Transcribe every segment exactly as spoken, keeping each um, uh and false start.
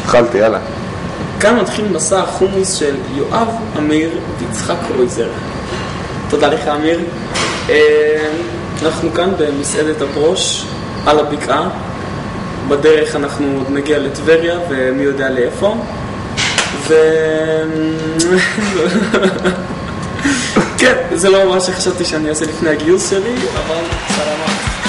התחלתי, יאללה. כאן מתחיל מסע החומוס של יואב, אמיר ויצחק קרויזר. תודה לך, אמיר. אנחנו כאן במסעדת הברוש על הבקעה. בדרך אנחנו עוד נגיע לטבריה ומי יודע לאיפה. ו... כן, זה לא מה שחשבתי שאני אעשה לפני הגיוס שלי, אבל סלמה.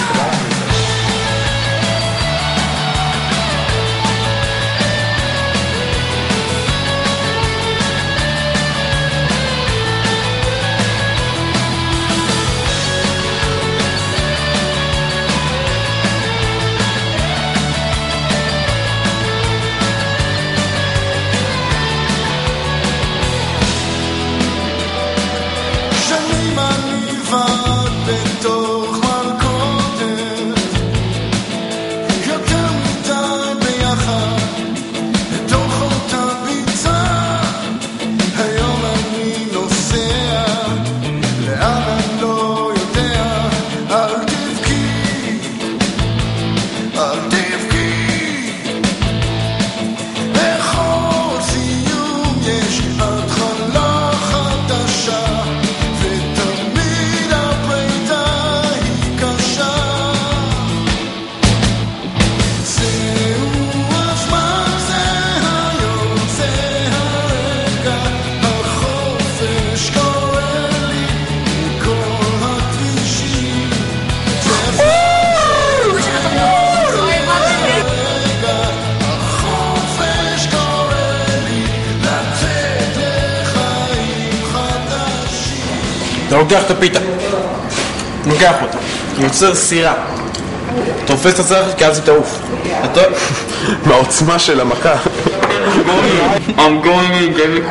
אתה לוקח את הפיתה, לוקח אותה, יוצר סירה, תופס את הצלחת כי אז היא תעוף. אתה... מהעוצמה של המכה. I'm going to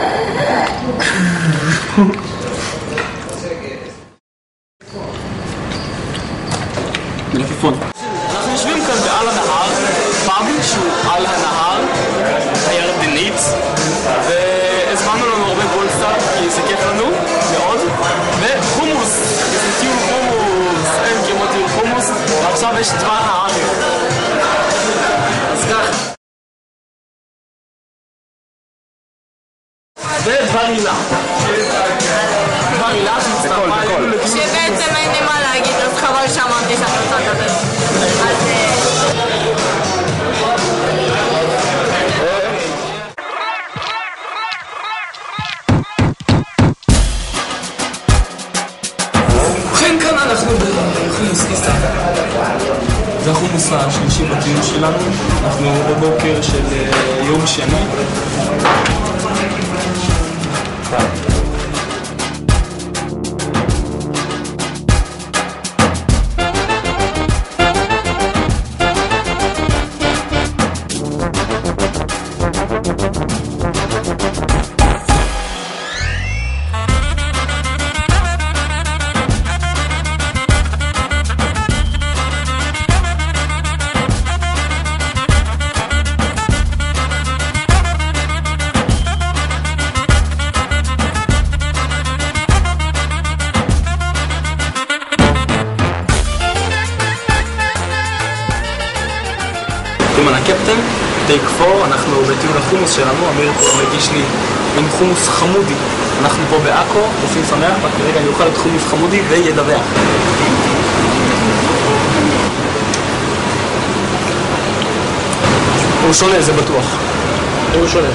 מלפפון. אנחנו יושבים כאן בעל הנהר, פאב שהוא על הנהר, הירדנית, והזמנו לנו הרבה בולסטאר כי זה כיף לנו מאוד, וחומוס, זה טיול חומוס, אין כמו טיול חומוס, ועכשיו יש דבר הארץ. אז ככה. ודבר הילה. דבר הילה שמצטרפה אלינו לטיול. שבעצם אין לי מה להגיד, אז חבל שאמרתי שאני רוצה לדבר. אז... ובכן כאן אנחנו בחומוס קיסה. זה החומוס השלישי בטיול שלנו. אנחנו בבוקר של יום שני. עם הקפטן, טייק פור, אנחנו בטיול החומוס שלנו, אמיר מגיש לי עם חומוס חמודי. אנחנו פה בעכו, עושים שמח, וכרגע אני אוכל את חומוס חמודי וידווח. הוא שונה, זה בטוח. הוא שונה.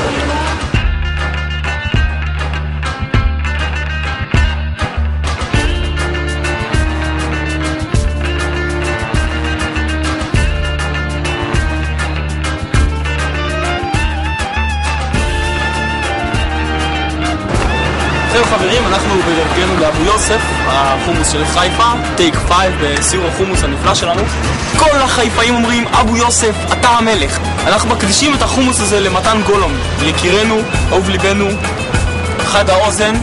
זהו חברים, אנחנו בדרכנו לאבו יוסף, החומוס של חיפה, טייק פייב בסיור החומוס הנפלא שלנו. כל החיפאים אומרים, אבו יוסף, אתה המלך. אנחנו מקדישים את החומוס הזה למתן גולום, יקירנו, אהוב ליבנו, חד האוזן.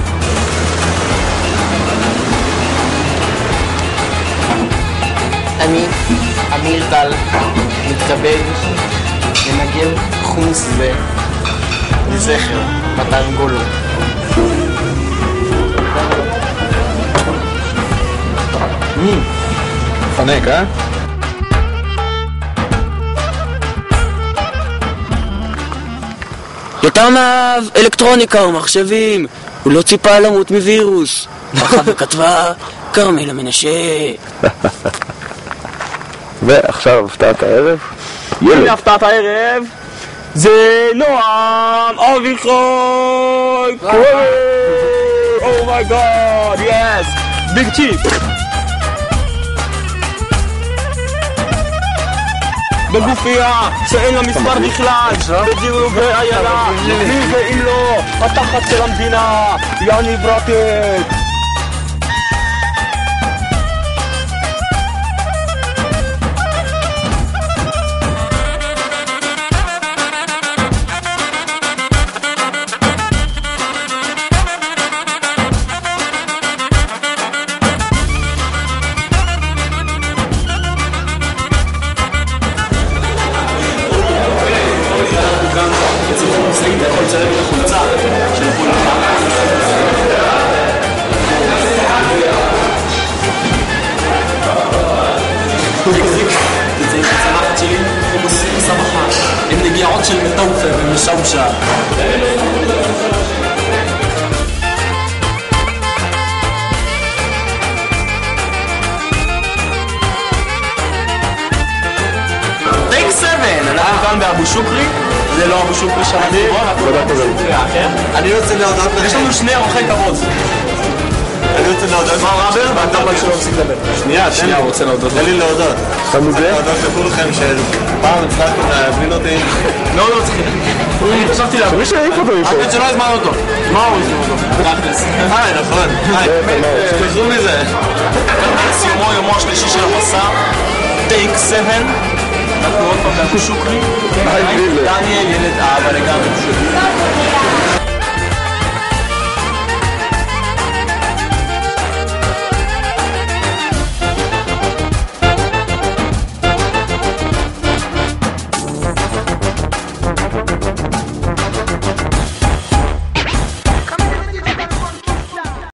אני, אמיר טל, מתכבד לנגב חומוס זה לזכר מתן גולום. פנק, אה? סתם אהב אלקטרוניקה ומחשבים, הוא לא ציפה למות מווירוס. הלכה וכתבה כרמלה מנשה. ועכשיו הפתעת הערב. הנה הפתעת הערב, זה נועם אביחי! אומייגאד, יס! ביג צ'יפ! בגופייה שאין לה מספר בכלל, בדירוגי איילה, מי זה אם לא התחת של המדינה, יאני ברטט. עם נגיעות של מטופה ומשמשה. טייק סבן, אנחנו כאן באבו שוקרי. זה לא אבו שוקרי שאנחנו בו, אנחנו באבו שוקרי האחר. אני רוצה להודות לכם. יש לנו שני אורחי כבוד. אני רוצה להודות מה רבר ואתה בא שלא מפסיק לדבר. שנייה, שנייה, הוא רוצה להודות. תן לי להודות. אני רוצה להודות לכולכם שפעם הצלחתם להבין אותי. לא, לא צריכים. אני חשבתי להבין. מי שהעיף אותו מפה. רק שלא הזמן אותו. מה הוא הזמן אותו? תכלס. היי, נכון. תחזרו מזה. סיומו, יומו השלישי של המסע. טייק סבן. אנחנו עוד פעם באבו שוקרי. דניאל, ילד אבא לגמרי.